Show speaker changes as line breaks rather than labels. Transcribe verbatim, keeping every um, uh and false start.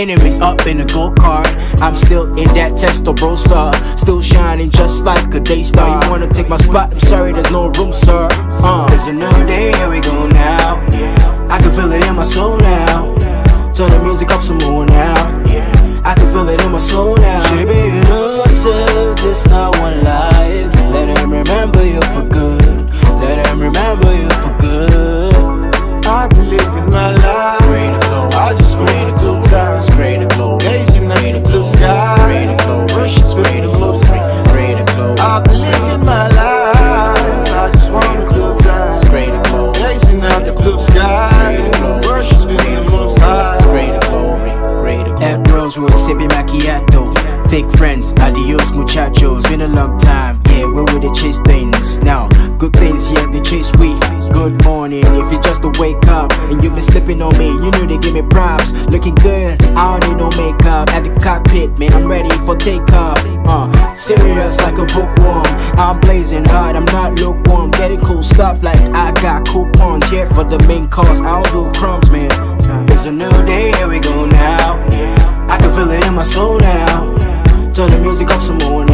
enemies up in a go-kart. I'm still in that testo bro star, still shining just like a day star. You wanna take my spot? I'm sorry, there's no room, sir. uh. It's a new day, here we go now. I can feel it in my soul now. Turn the music up some more now. I can feel it in my soul now. She be in herself, just not one life. Let him remember you for good. Let him remember you for good.
I believe in my life. I just want a good time. Gazing at the blue sky. Worship's great and blue sky. I believe in my life. I just want a good time. Gazing at the blue sky. Worship's great and blue sky.
At Rosewood sipping macchiato. Fake friends, adios muchachos. Been a long time, yeah, where would they chase things? Now, good things, yeah, they chase we. Good morning, if you just to wake up and you've been slipping on me, you know they give me props. Looking good, I don't need no makeup. At the cockpit, man, I'm ready for takeoff. Uh, serious like a bookworm. I'm blazing hard, I'm not lukewarm. Getting cool stuff like I got coupons. Here for the main course, I don't do crumbs, man. It's a new day, here we go now. I can feel it in my soul now. Turn the music up some more now.